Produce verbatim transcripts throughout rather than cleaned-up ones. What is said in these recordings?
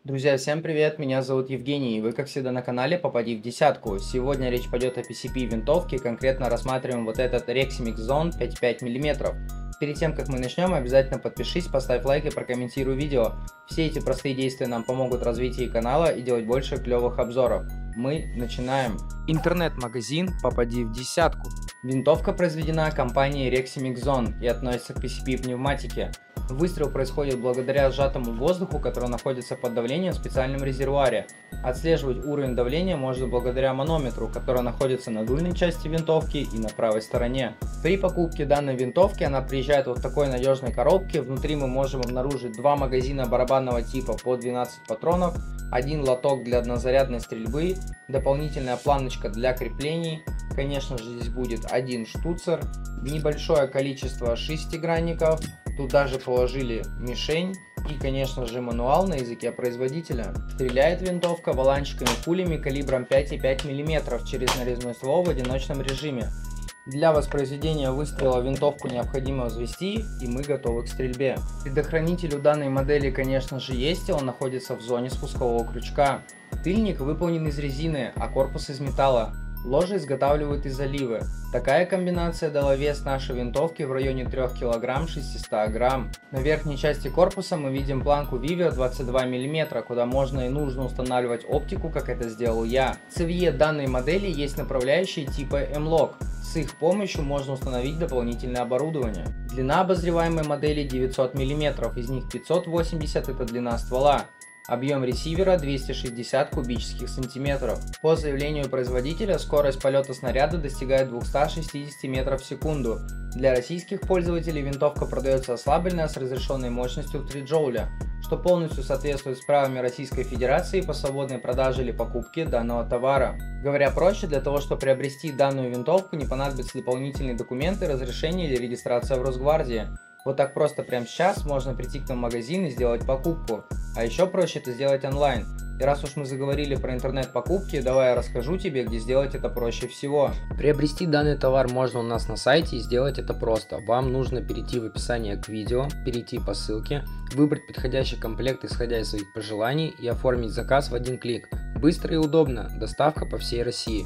Друзья, всем привет, меня зовут Евгений, и вы как всегда на канале Попади в десятку. Сегодня речь пойдет о пи си пи винтовке, конкретно рассматриваем вот этот Reximix Zone пять и пять миллиметров. Перед тем как мы начнем, обязательно подпишись, поставь лайк и прокомментируй видео. Все эти простые действия нам помогут в развитии канала и делать больше клевых обзоров. Мы начинаем. Интернет-магазин Попади в десятку. Винтовка произведена компанией Reximix Zone и относится к пи си пи пневматике. Выстрел происходит благодаря сжатому воздуху, который находится под давлением в специальном резервуаре. Отслеживать уровень давления можно благодаря манометру, который находится на дульной части винтовки и на правой стороне. При покупке данной винтовки она приезжает вот в такой надежной коробке. Внутри мы можем обнаружить два магазина барабанного типа по двенадцать патронов, один лоток для однозарядной стрельбы, дополнительная планочка для креплений. Конечно же, здесь будет один штуцер, небольшое количество шестигранников. Тут даже положили мишень и, конечно же, мануал на языке производителя. Стреляет винтовка воланчиками пулями калибром пять и пять миллиметров через нарезной ствол в одиночном режиме. Для воспроизведения выстрела винтовку необходимо взвести, и мы готовы к стрельбе. Предохранитель у данной модели, конечно же, есть, и он находится в зоне спускового крючка. Тыльник выполнен из резины, а корпус из металла. Ложе изготавливают из оливы. Такая комбинация дала вес нашей винтовки в районе трёх килограмм шестисот грамм. На верхней части корпуса мы видим планку Viveo двадцать два миллиметра, куда можно и нужно устанавливать оптику, как это сделал я. В цевье данной модели есть направляющие типа M-Lock. С их помощью можно установить дополнительное оборудование. Длина обозреваемой модели девятьсот миллиметров, из них пятьсот восемьдесят это длина ствола. Объем ресивера двести шестьдесят кубических сантиметров. По заявлению производителя, скорость полета снаряда достигает двухсот шестидесяти метров в секунду. Для российских пользователей винтовка продается ослабленная с разрешенной мощностью в три джоуля, что полностью соответствует с правилами Российской Федерации по свободной продаже или покупке данного товара. Говоря проще, для того, чтобы приобрести данную винтовку, не понадобятся дополнительные документы, разрешение или регистрация в Росгвардии. Вот так просто прямо сейчас можно прийти к нам в магазин и сделать покупку. А еще проще это сделать онлайн. И раз уж мы заговорили про интернет-покупки, давай я расскажу тебе, где сделать это проще всего. Приобрести данный товар можно у нас на сайте, и сделать это просто. Вам нужно перейти в описание к видео, перейти по ссылке, выбрать подходящий комплект, исходя из своих пожеланий, и оформить заказ в один клик. Быстро и удобно, доставка по всей России.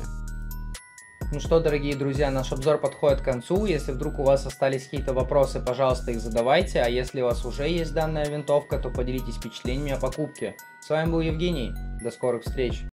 Ну что, дорогие друзья, наш обзор подходит к концу. Если вдруг у вас остались какие-то вопросы, пожалуйста, их задавайте. А если у вас уже есть данная винтовка, то поделитесь впечатлениями о покупке. С вами был Евгений. До скорых встреч.